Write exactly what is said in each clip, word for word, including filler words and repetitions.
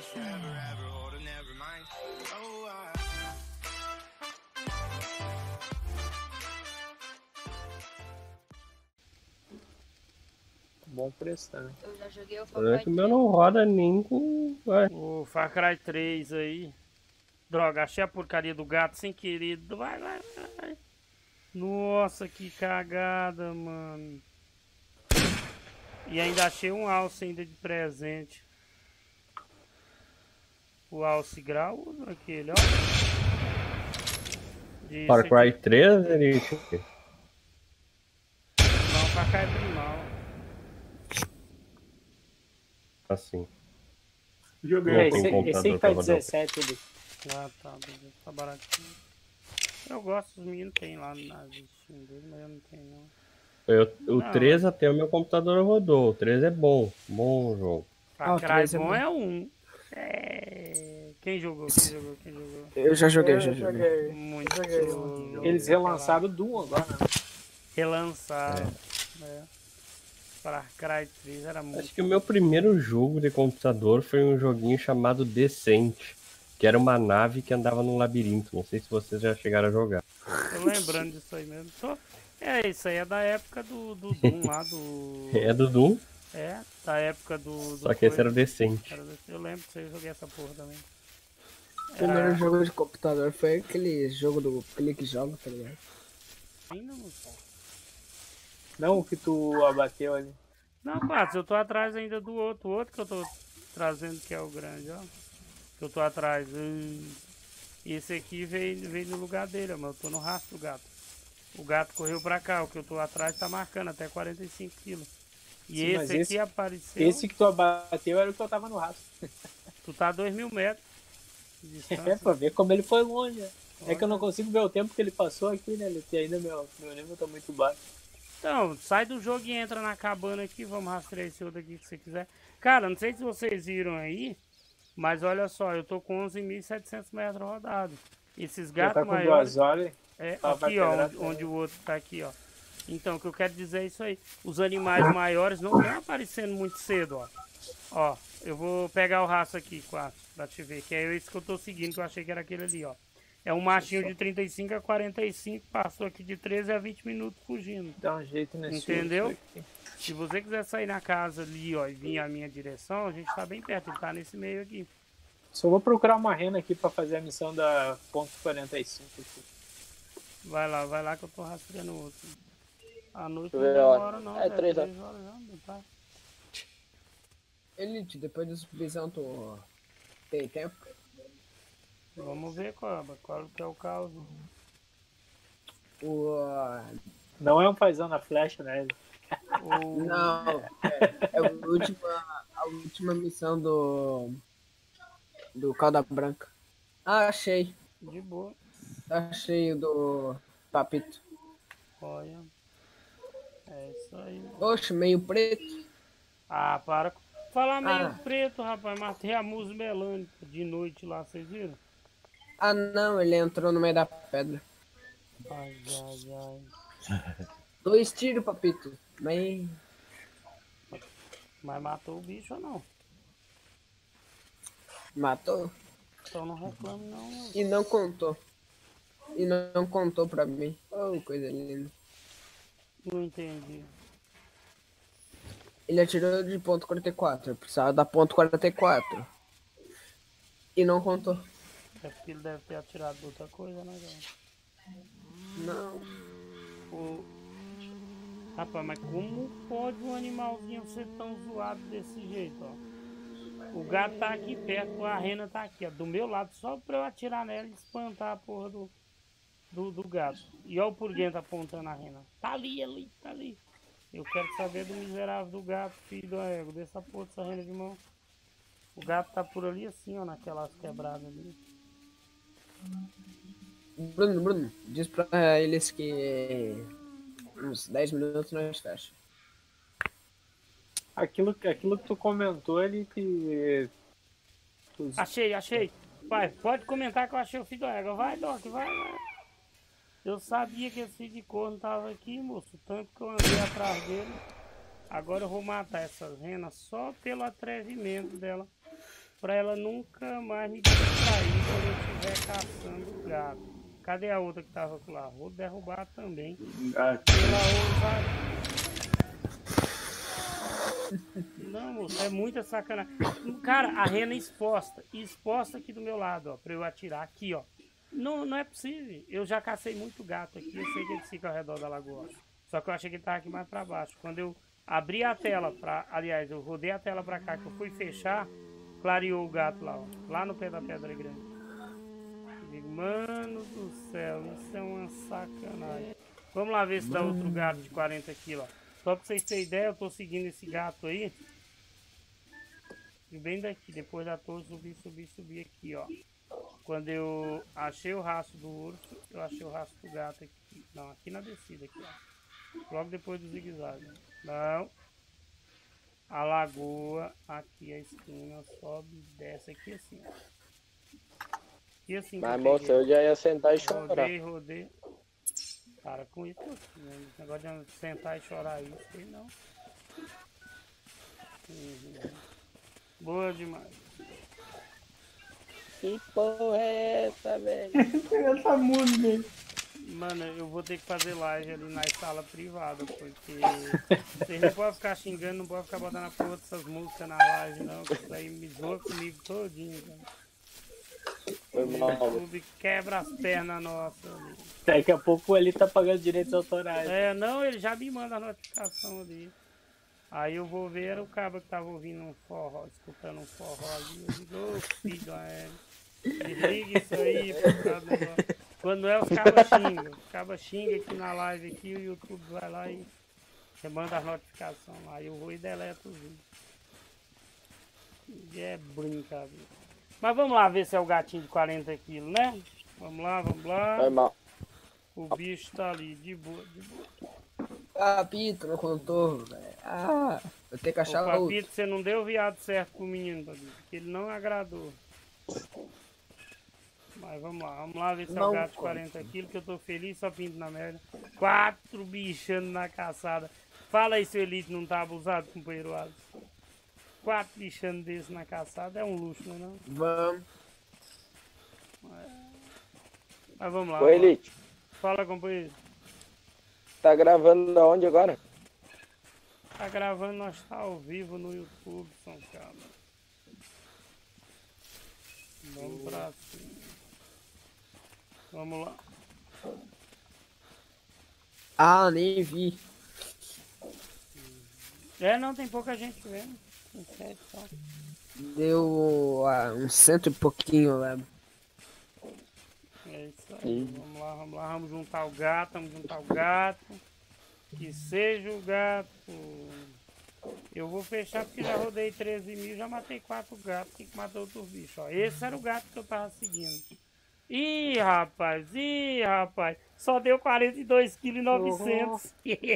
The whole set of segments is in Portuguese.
Bom preço também. Eu já joguei o Far Cry. O meu não roda nem com... O Far Cry três aí. Droga, achei a porcaria do gato sem querer. Vai, vai, vai. Nossa, que cagada, mano. E ainda achei um alce ainda de presente. O alce grau, aquele, ó. Disse Far Cry aqui. três, ele... Não, Far Cry primal. Assim. Joguei. Não É, tem esse, computador esse aí pra tá rodar. dezessete ali. Ah, tá, beleza, tá baratinho. Eu gosto, os meninos tem lá na Steam dele, mas eu não tenho não. Eu, o Não, três mas- até o meu computador rodou. O três é bom. Bom jogo. Far Ah, o Cry três é bom bom. é um. É... Quem jogou? Quem jogou? Quem jogou? Eu já joguei, Eu já joguei. Muito joguei. jogo. Eles relançaram o Doom agora, né? Relançaram. É. Far Cry três era muito. Acho que o meu primeiro jogo de computador foi um joguinho chamado Descent, que era uma nave que andava num labirinto. Não sei se vocês já chegaram a jogar. Tô lembrando disso aí mesmo. Tô... É, isso aí é da época do, do Doom lá do. É do Doom, É, da época do. do só que esse coisa. era o Descent. Era desse- Eu lembro que eu joguei essa porra também. O primeiro Era... jogo de computador foi aquele jogo do Clique Jogo, tá ligado? Ainda não sei. Não o que tu abateu ali. Não, Patos, eu tô atrás ainda do outro, o outro que eu tô trazendo que é o grande, ó. Que eu tô atrás. Hum. Esse aqui veio, veio no lugar dele, ó, mas eu tô no rastro do gato. O gato correu pra cá, o que eu tô atrás tá marcando até quarenta e cinco quilos. E Sim, mas esse aqui esse- apareceu. Esse que tu abateu era o que eu tava no rastro. Tu tá a dois mil metros de distância. É, pra ver como ele foi longe. né? É que eu não consigo ver o tempo que ele passou aqui, né? Ele tem ainda meu, meu nível tá muito baixo. Então, sai do jogo e entra na cabana aqui. Vamos rastrear esse outro aqui que você quiser. Cara, não sei se vocês viram aí, mas olha só, eu tô com onze mil e setecentos metros rodados. Esses Já gatos tá com maiores. duas horas. É, Ah, vai aqui, ó, quebrar onde, também. onde o outro tá aqui, ó. Então, o que eu quero dizer é isso aí. Os animais maiores não estão aparecendo muito cedo, ó. Ó, eu vou pegar o rastro aqui, quatro, pra te ver, que é esse que eu tô seguindo, que eu achei que era aquele ali, ó. É um machinho de trinta e cinco a quarenta e cinco, passou aqui de treze a vinte minutos fugindo. Dá um jeito nesse Entendeu? urso aqui. Se você quiser sair na casa ali, ó, e vir à minha direção, a gente tá bem perto, ele tá nesse meio aqui. Só vou procurar uma rena aqui pra fazer a missão da ponto quarenta e cinco aqui. Vai lá, vai lá que eu tô rastreando o outro. A noite Deixa eu não ver a hora. demora não, É, é três três horas já, não tá? Elite, depois da submissão tu tem tempo? Vamos ver qual, qual que é o caso. O... Não é um paizão na flecha, né? ele? O... Não, é, é a, última, a última missão do... Do Calda Branca. Ah, achei. De boa. Achei o do Papito. Olha. É isso aí. Oxe, meio preto. Ah, para. Falar meio Ah. preto, rapaz. Matei a musa melânica de noite lá, vocês viram? Ah, não, ele entrou no meio da pedra. Ai, ai, ai. Dois tiros, Papito. Mas... Mas matou o bicho ou não? Matou. Então não reclame não. Meu. E não contou. E não, não contou pra mim. Oh, coisa linda. Não entendi. Ele atirou de ponto quarenta e quatro. Eu precisava da ponto quarenta e quatro. E não contou. É porque ele deve ter atirado de outra coisa, né, cara? Não. O... Rapaz, mas como pode um animalzinho ser tão zoado desse jeito, ó? O gato tá aqui perto, a rena tá aqui, ó, do meu lado, só pra eu atirar nela e espantar a porra do, do, do gato. E olha o purguento apontando a rena. Tá ali, ali, tá ali. Eu quero saber do miserável do gato, filho do ego, dessa porra dessa rena de mão. O gato tá por ali assim, ó, naquelas quebradas ali. Bruno, Bruno, diz pra eles que uns dez minutos nós fecha. Aquilo, aquilo que tu comentou ali que. tu- Achei, achei. Pai, pode comentar que eu achei o filho do ego. Vai, Doc, vai, vai. Eu sabia que esse filho de corno tava aqui, moço. Tanto que eu andei atrás dele. Agora eu vou matar essas renas só pelo atrevimento dela pra ela nunca mais me distrair quando eu estiver caçando o gato. Cadê a outra que tava lá? Vou derrubar também. Gato. Não, moço, é muita sacanagem. Cara, a rena exposta. Exposta aqui do meu lado, ó. Pra eu atirar aqui, ó. Não, não é possível. Eu já cacei muito gato aqui. Eu sei que eles ficam ao redor da lagoa. Só que eu achei que ele tava aqui mais pra baixo. Quando eu abri a tela pra... Aliás, eu rodei a tela pra cá, que eu fui fechar, clareou o gato lá, ó. Lá no pé da pedra grande. Digo, mano do céu, isso é uma sacanagem. Vamos lá ver se dá outro gato de quarenta quilos, ó. Só pra vocês terem ideia, eu tô seguindo esse gato aí. E bem daqui, depois da torre, subir, subir, subir aqui, ó. Quando eu achei o rastro do urso, eu achei o rastro do gato aqui. Não, aqui na descida, aqui, ó. Logo depois do zigue-zague. Não. A lagoa, aqui a esquina, sobe e desce aqui assim, ó. Aqui assim. Mas, moça, eu já ia sentar e chorar. Rodei, rodei. Para com isso, né? Esse negócio de sentar e chorar isso aí não. Uhum. Boa demais. Que porra é essa, velho? Essa música. Mano, eu vou ter que fazer live ali na sala privada, porque vocês não podem ficar xingando, não podem ficar botando a porra dessas músicas na live, não, que isso aí me zoa comigo todinho, cara. Foi mal. O YouTube quebra as pernas nossas ali. Daqui a pouco ele tá pagando direitos autorais. É, não, ele já me manda a notificação ali. Aí eu vou ver, era o cara que tava ouvindo um forró, escutando um forró ali. Eu digo, ô filho, é, desliga isso aí. Por causa do... Quando é, os cabas xingam. Os cabas xingam aqui na live aqui, o YouTube vai lá e você manda as notificações lá. Eu vou e deleto os vídeos. É brincadeira. Mas vamos lá ver se é o gatinho de quarenta quilos, né? Vamos lá, vamos lá. Foi mal. O bicho tá ali, de boa, de boa. Ah, Pito, não contou, velho. Ah, eu tenho que achar Ô, outro. Papito, você não deu viado certo pro menino, Papito, porque ele não agradou. Mas vamos lá, vamos lá ver se é o Não gato de conta. quarenta quilos, que eu tô feliz só pindo na merda. Quatro bichando na caçada. Fala aí se o Elite não tá abusado, companheiro Alisson. Quatro bichando desse na caçada é um luxo, não é não? Vamos. Mas vamos lá. Ô, vamos lá. Elite, Fala, companheiro. tá gravando da onde agora? Tá gravando, nós tá ao vivo no YouTube, São Carlos. Vamos pra cima. Vamos lá. Ah, nem vi. É, não, tem pouca gente vendo. Tem sete só. Deu ah, um cento e pouquinho lá. É isso aí. Vamos lá, vamos lá, vamos juntar o gato, vamos juntar o gato. Que seja o gato. Eu vou fechar porque já rodei treze mil, já matei quatro gatos, tem que matar outros bichos. Ó. Esse era o gato que eu tava seguindo. Ih, rapaz, ih, rapaz. Só deu quarenta e dois quilos e novecentos.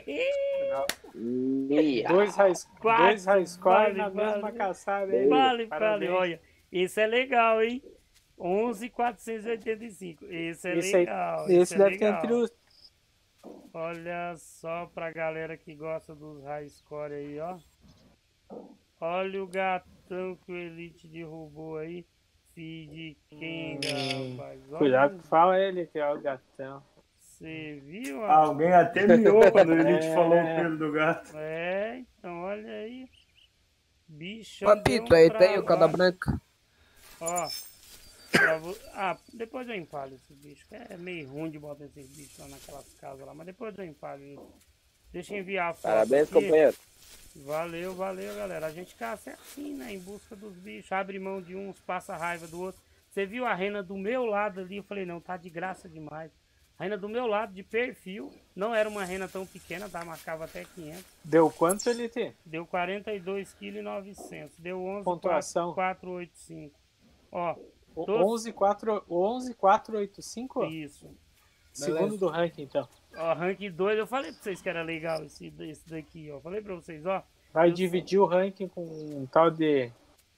Dois high, Quatro, dois high score vale, na vale. mesma caçada aí. Vale, vale, Parabéns. olha. Esse é legal, hein? onze mil quatrocentos e oitenta e cinco. Esse é Esse, aí, legal. esse é deve ter legal. entre os. Olha só pra galera que gosta dos high score aí, ó. Olha o gatão que o Elite derrubou aí. Feed Kenga, rapaz. Olha, Cuidado que fala ele que é o gatão. você viu? Ah, alguém até miou quando o Elite É. falou o pelo do gato. É, então olha aí. Bicho. Papito, aí tem o calda branca. Ó. pra vo- Ah, depois eu empalho esse bicho. É meio ruim de botar esse bicho lá naquelas casas lá, mas depois eu empalho ele. Deixa eu enviar a foto. Parabéns, aqui. companheiro. Valeu, valeu, galera. A gente caça é assim, né? Em busca dos bichos. Abre mão de uns, passa raiva do outro. Você viu a rena do meu lado ali? Eu falei, não, tá de graça demais. A rena do meu lado, de perfil. Não era uma rena tão pequena, tá? Marcava até quinhentos. Deu quanto ele tem? Deu quarenta e dois quilos e novecentos. Deu onze Pontuação. quatrocentos e oitenta e cinco. Ó, O Tô- onze quatro quatrocentos e oitenta e cinco? isso. Segundo do ranking, então. Ó, rank dois, eu falei pra vocês que era legal esse, esse daqui, ó. Falei pra vocês, ó. Vai Eu dividir o ranking com um tal de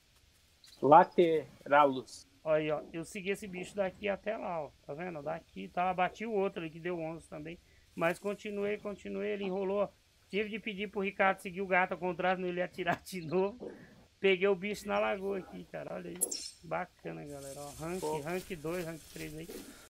Lateralus. Olha aí, ó. Eu segui esse bicho daqui até lá, ó. Tá vendo? Daqui, tá? Bati o outro ali que deu onze também. Mas continuei, continuei. Ele enrolou. Tive de pedir pro Ricardo seguir o gato ao contrário, senão ele ia atirar de novo. peguei o bicho na lagoa aqui, cara. Olha aí. Bacana, galera. Ó, rank, Pô. rank dois, rank três aí.